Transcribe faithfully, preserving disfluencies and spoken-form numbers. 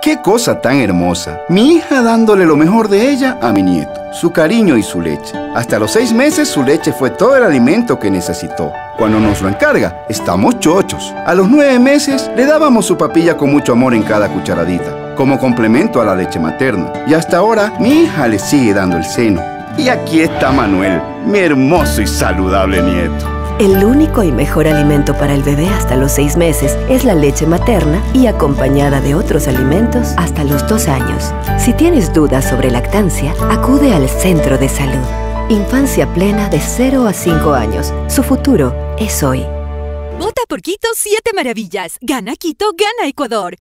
¡Qué cosa tan hermosa! Mi hija dándole lo mejor de ella a mi nieto, su cariño y su leche. Hasta los seis meses su leche fue todo el alimento que necesitó. Cuando nos lo encarga, estamos chochos. A los nueve meses le dábamos su papilla con mucho amor en cada cucharadita, como complemento a la leche materna. Y hasta ahora mi hija le sigue dando el seno. Y aquí está Manuel, mi hermoso y saludable nieto. El único y mejor alimento para el bebé hasta los seis meses es la leche materna y acompañada de otros alimentos hasta los dos años. Si tienes dudas sobre lactancia, acude al centro de salud. Infancia plena de cero a cinco años. Su futuro es hoy. Vota por Quito siete maravillas. Gana Quito, gana Ecuador.